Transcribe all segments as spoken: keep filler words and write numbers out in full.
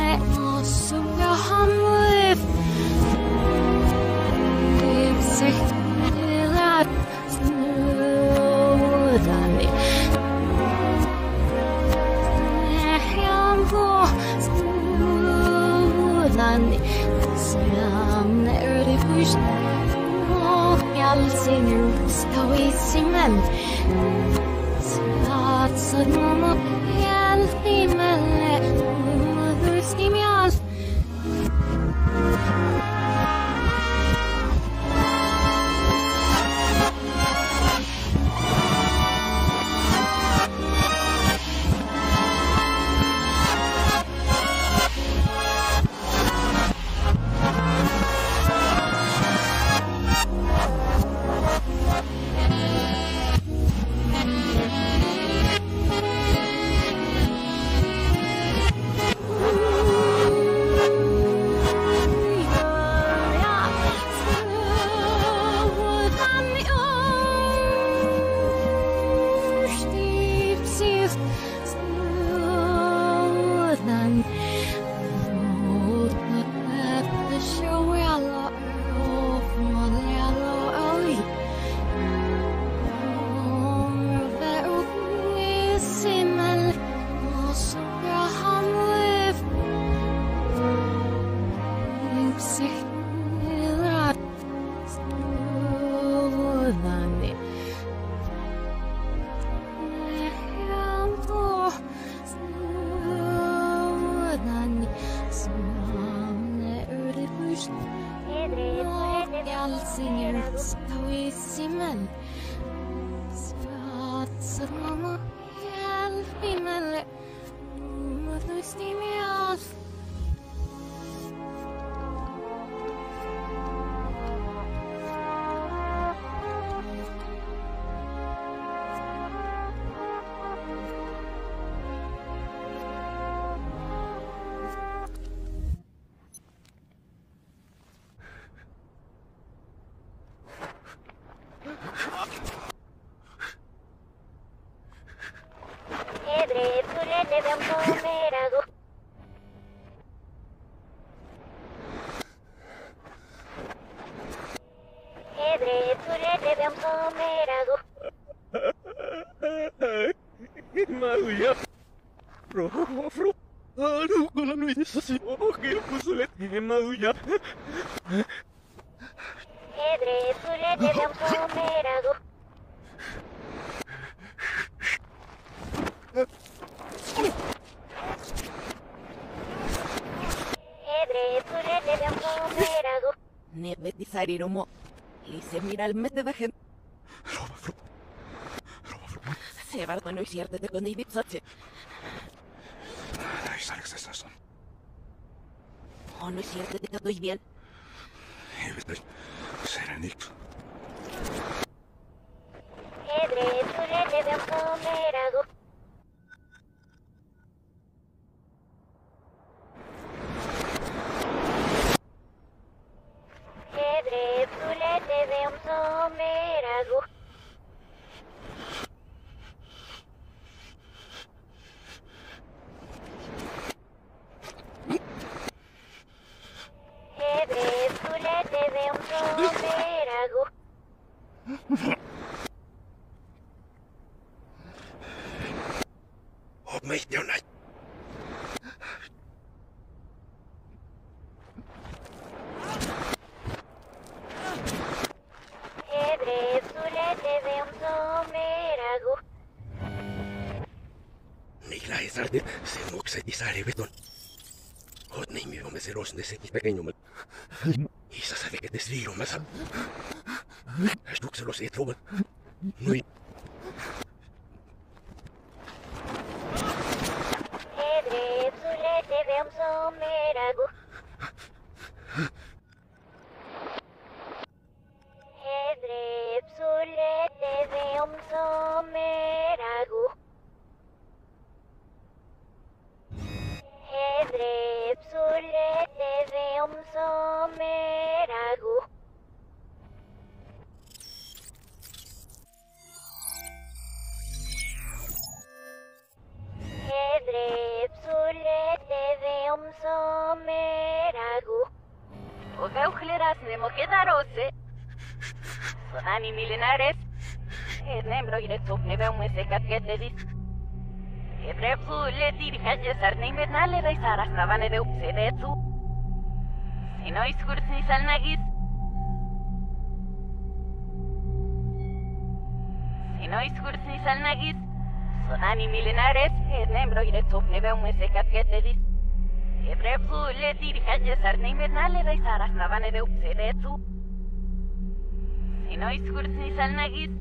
Sariromo, Lise mira al mes de bajen. Se va a no cierto de con David Soche. Oh, no es cierto de que estoy bien. Serenik. Edre, tú le debes comer algo. Ese pequeño mal. Y se sabe que te sirvo más. Es tú que se lo sé, Truman. No hay. Edre, Zulete, Vemso, Merago. Edre, Zulete, Vemso, Merago. Edre, Zulete, Vemso, Merago. Edre, Zulete, Vemso, Ogleras nemo quedarose. Sodani milenares. Es nembro y de top neve un mese que dis. Ebre fule dirige sarne invernale de saras navane de upsedetu. Si no iskursi salnagis. Si no iskursi salnagis. Sodani milenares. Es nembro y de top neve un mese que dis. Ebre fule dirige sarne invernale de saras navane de upsedetu. Si no iskursi salnagis.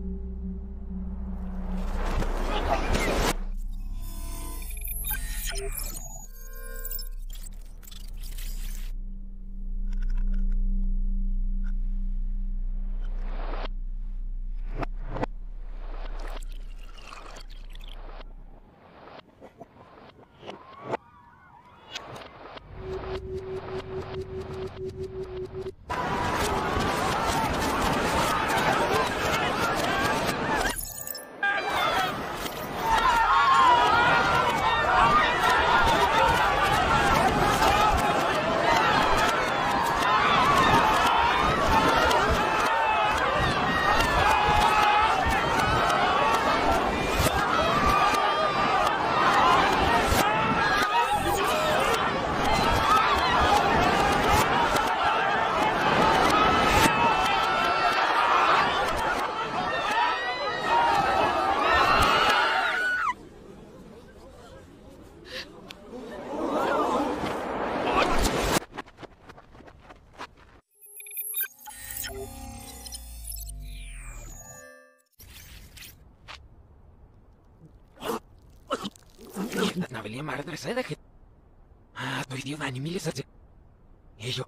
Navelia mardre seda que... Ah, tu idioma animales hace... Ello.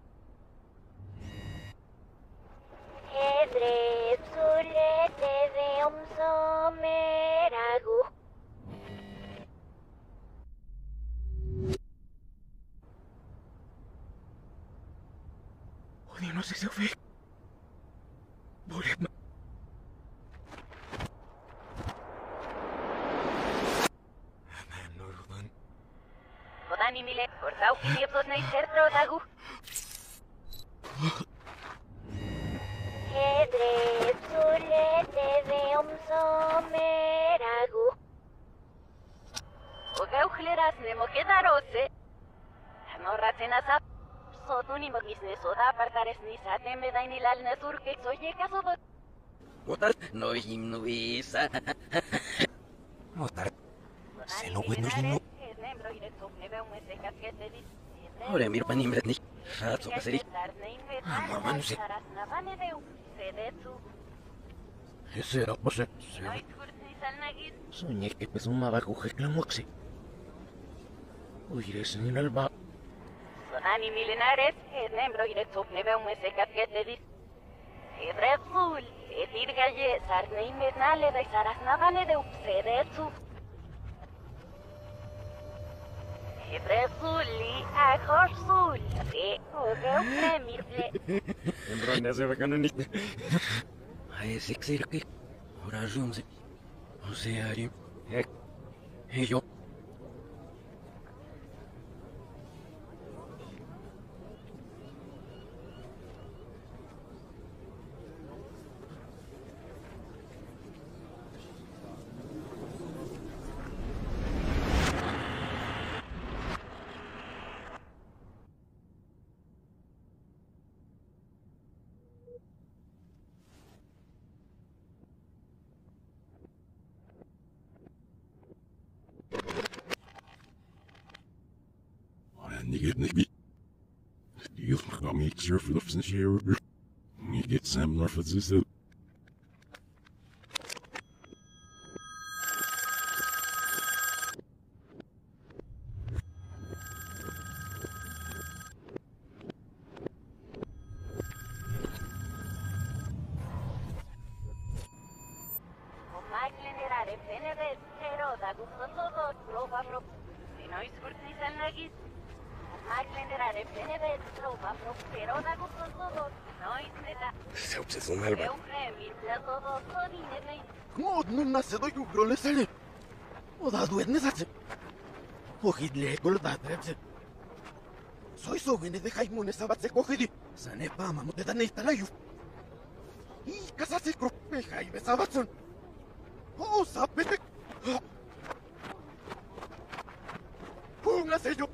Edre sulete de um someragu. Odio, no sé si fue... Bolema. Sodani mile, cortau kiniepos neiser trodagu. Edre sulete de um someragu. Ogeuchleras nemo quedarose. No racenasa. Sotuni mogisne soda apartares ni sate me da ni lal nesur que soye caso do. Motar, no himno visa. Motar. Se lo bueno himno. Ahora miro pa nimret ni. Ratso paseri. Amor manuse. Ese era pose. Soñé que pesumaba coger clamoxi. Oye, en el alba. Sodani milenares, es nembro y de top neve un mese que dis. Ebre full, etir galle, sarne invernale de saras navane de upsedetu. Ebre fulli, ajos full, e ogeu premirble. Embroina se bacana ni. Ai, esse que ser que. Ora junze. O seario. É. E eu. You get maybe you got me sure for the since you you get some north of this. Se obsesó un alba. Mod nun nasse do ju grole sele. O da duet ne sace. O hidle gol da trece. Soy sogene de Jaimune Sabatse Cogedi. Sanepa Mamute Danetalayu. Y casarse con Jaime Sabatson. Oh, sapete. Póngase yo.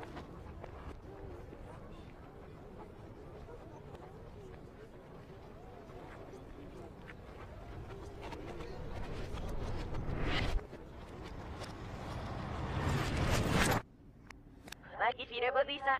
Aquí fire bodisa.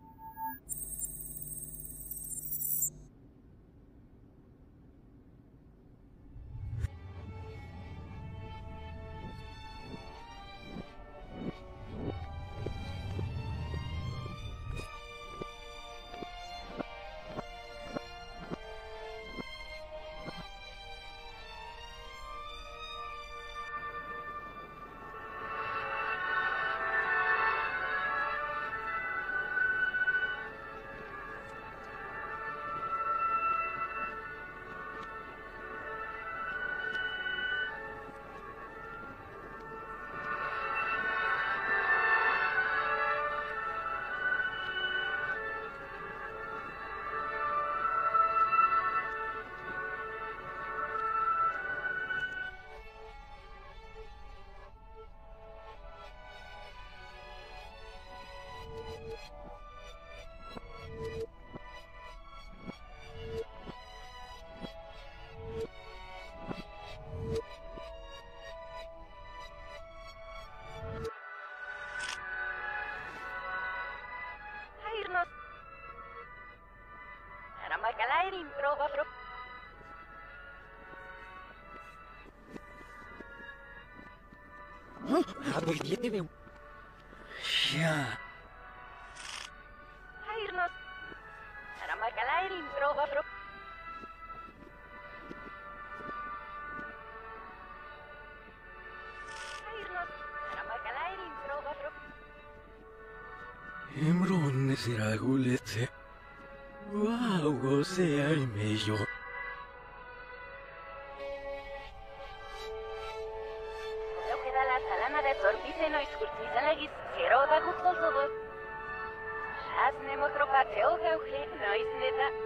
Macalairin prova pro. Hado idiete meu. Ya. Airnos. Ara Macalairin prova pro. Airnos. Ara Macalairin prova pro. Emron será gulete. Wow, sea el meglio. Lo que da la salama de sorbice no iscultiza la guisquero da gusto todo. Las nemotropateo geuge no es neta.